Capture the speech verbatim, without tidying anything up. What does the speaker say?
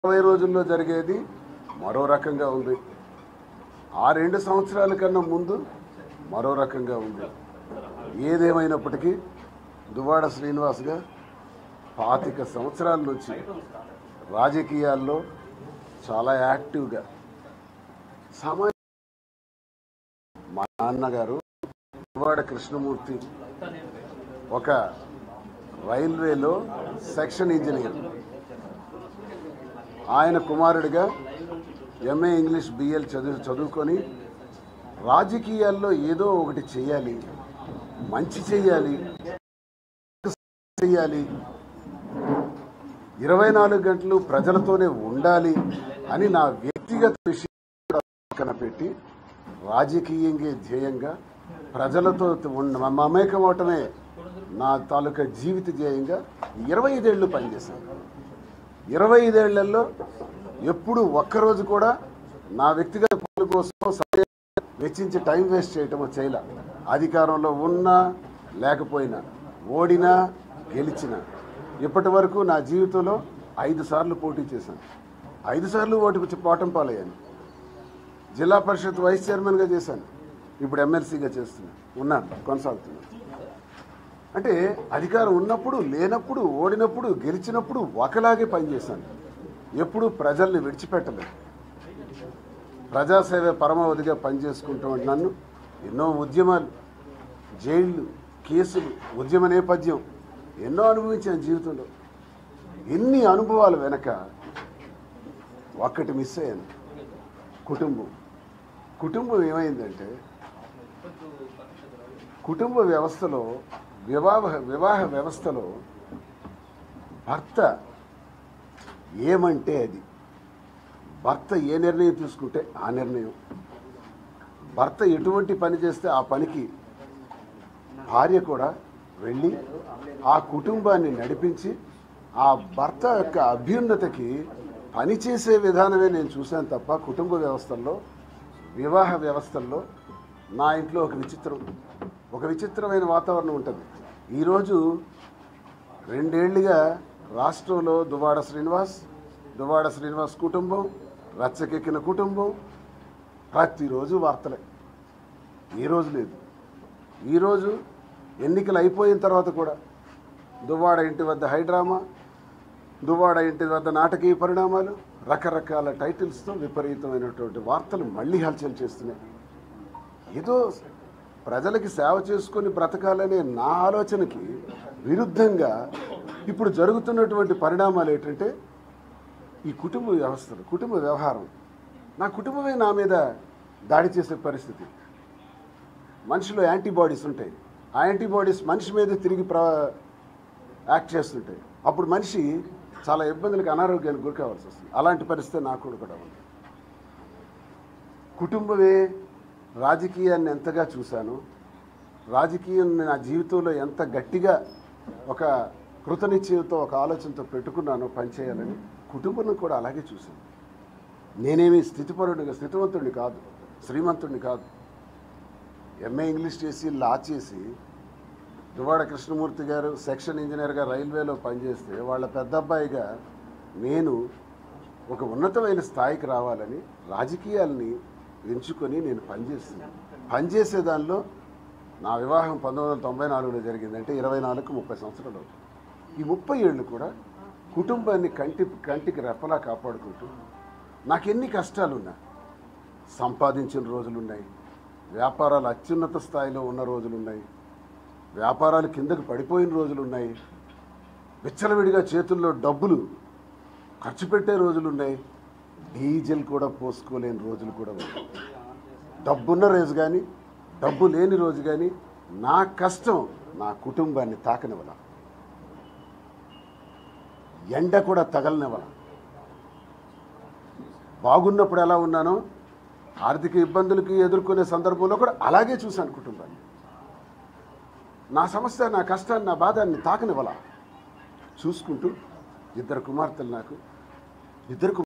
ఇరవై రోజుల్లో జరిగేది మరో రకంగా ఉంది. ఆ రెండు సంవత్సరాల కన్నా ముందు మరో రకంగా ఉంది. ఏదేమైనప్పటికీ దువ్వాడ శ్రీనివాస్గా పాతిక సంవత్సరాల నుంచి రాజకీయాల్లో చాలా యాక్టివ్గా సామాన్య మా నాన్నగారు దువ్వాడ కృష్ణమూర్తి ఒక రైల్వేలో సెక్షన్ ఇంజనీర్, ఆయన కుమారుడిగా ఎంఏ ఇంగ్లీష్ బిఎల్ చదువు చదువుకొని రాజకీయాల్లో ఏదో ఒకటి చేయాలి, మంచి చేయాలి చేయాలి ఇరవై నాలుగు గంటలు ప్రజలతోనే ఉండాలి అని నా వ్యక్తిగత విషయం పక్కన పెట్టి రాజకీయంగా ధ్యేయంగా ప్రజలతో మమేకం అవటమే నా తాలూకా జీవిత ధ్యేయంగా ఇరవై ఐదేళ్లు పనిచేశాను. ఇరవై ఐదేళ్లలో ఎప్పుడు ఒక్కరోజు కూడా నా వ్యక్తిగత పనుల కోసం సమయం వెచ్చించి టైం వేస్ట్ చేయటం చేయలే. అధికారంలో ఉన్నా లేకపోయినా, ఓడినా గెలిచినా ఇప్పటి వరకు నా జీవితంలో ఐదు సార్లు పోటీ చేశాను. ఐదు సార్లు ఓటు పోవటం పాలయ్యాను. జిల్లా పరిషత్ వైస్ చైర్మన్గా చేశాను. ఇప్పుడు ఎమ్మెల్సీగా చేస్తున్నాను, ఉన్నాను, కొనసాగుతున్నాను. అంటే అధికారం ఉన్నప్పుడు, లేనప్పుడు, ఓడినప్పుడు, గెలిచినప్పుడు ఒకలాగే పనిచేశాను. ఎప్పుడు ప్రజల్ని విడిచిపెట్టలేదు. ప్రజాసేవ పరమావధిగా పనిచేసుకుంటూ నన్ను ఎన్నో ఉద్యమాలు, జైళ్ళు, కేసులు, ఉద్యమ నేపథ్యం ఎన్నో అనుభవించాను జీవితంలో. ఎన్ని అనుభవాలు వెనక ఒక్కటి మిస్ అయ్యాను, కుటుంబం. కుటుంబం ఏమైందంటే, కుటుంబ వ్యవస్థలో వివాహ వివాహ వ్యవస్థలో భర్త ఏమంటే అది, భర్త ఏ నిర్ణయం తీసుకుంటే ఆ నిర్ణయం, భర్త ఎటువంటి పని చేస్తే ఆ పనికి భార్య కూడా వెళ్ళి ఆ కుటుంబాన్ని నడిపించి ఆ భర్త యొక్క అభ్యున్నతికి పనిచేసే విధానమే నేను చూశాను తప్ప కుటుంబ వ్యవస్థల్లో, వివాహ వ్యవస్థల్లో నా ఇంట్లో ఒక విచిత్రం ఒక విచిత్రమైన వాతావరణం ఉంటుంది. ఈరోజు రెండేళ్లుగా రాష్ట్రంలో దువ్వాడ శ్రీనివాస్ దువ్వాడ శ్రీనివాస్ కుటుంబం, రచ్చకెక్కిన కుటుంబం, ప్రతిరోజు వార్తలే. ఏ రోజు లేదు. ఈరోజు ఎన్నికలు అయిపోయిన తర్వాత కూడా దువ్వాడ ఇంటి వద్ద హైడ్రామా, దువ్వాడ ఇంటి వద్ద నాటకీయ పరిణామాలు, రకరకాల టైటిల్స్తో విపరీతమైనటువంటి వార్తలు మళ్ళీ హల్చల్ చేస్తున్నాయి. ఏదో ప్రజలకి సేవ చేసుకొని బ్రతకాలనే నా ఆలోచనకి విరుద్ధంగా ఇప్పుడు జరుగుతున్నటువంటి పరిణామాలు ఏంటంటే, ఈ కుటుంబ వ్యవస్థలు, కుటుంబ వ్యవహారం, నా కుటుంబమే నా మీద దాడి చేసే పరిస్థితి. మనిషిలో యాంటీబాడీస్ ఉంటాయి. ఆ యాంటీబాడీస్ మనిషి మీద తిరిగి ప్ర యాక్ట్ చేస్తుంటాయి. అప్పుడు మనిషి చాలా ఇబ్బందులకు, అనారోగ్యానికి గురి కావాల్సి వస్తుంది. అలాంటి పరిస్థితి నాకు కూడా ఉంది. కుటుంబమే రాజకీయాన్ని ఎంతగా చూశాను, రాజకీయం నా జీవితంలో ఎంత గట్టిగా ఒక కృతనిశ్చయంతో, ఒక ఆలోచనతో పెట్టుకున్నానో పనిచేయాలని, కుటుంబాన్ని కూడా అలాగే చూశాను. నేనేమి స్థితిపరుడిగా స్థితివంతుడిని కాదు, శ్రీమంతుడిని కాదు. ఎంఏ ఇంగ్లీష్ చేసి లా చేసి దువ్వాడ కృష్ణమూర్తి గారు సెక్షన్ ఇంజనీర్గా రైల్వేలో పనిచేస్తే వాళ్ళ పెద్ద అబ్బాయిగా నేను ఒక ఉన్నతమైన స్థాయికి రావాలని రాజకీయాల్ని ఎంచుకొని నేను పనిచేస్తున్నాను. పనిచేసే దానిలో నా వివాహం పంతొమ్మిది వందల తొంభై నాలుగులో జరిగిందంటే ఇరవై నాలుగుకు ముప్పై సంవత్సరాలు అవుతుంది. ఈ ముప్పై ఏళ్ళు కూడా కుటుంబాన్ని కంటి కంటికి రెప్పలా కాపాడుకుంటూ నాకెన్ని కష్టాలున్నా సంపాదించిన రోజులున్నాయి, వ్యాపారాలు అత్యున్నత స్థాయిలో ఉన్న రోజులున్నాయి, వ్యాపారాలు కిందకు పడిపోయిన రోజులున్నాయి, విచ్చలవిడిగా చేతుల్లో డబ్బులు ఖర్చు పెట్టే రోజులున్నాయి, డీజిల్ కూడా పోసుకోలేని రోజులు కూడా ఉన్నాయి. డబ్బున్న రోజు కానీ, డబ్బు లేని రోజు కానీ నా కష్టం నా కుటుంబాన్ని తాకనివ్వాల, ఎండ కూడా తగలనివ్వాల. బాగున్నప్పుడు ఎలా ఉన్నానో ఆర్థిక ఇబ్బందులకి ఎదుర్కొనే సందర్భంలో కూడా అలాగే చూశాను కుటుంబాన్ని. నా సమస్య, నా కష్టాన్ని, నా బాధాన్ని తాకనివ్వాల చూసుకుంటూ ఇద్దరు కుమార్తెలు, నాకు ఇద్దరు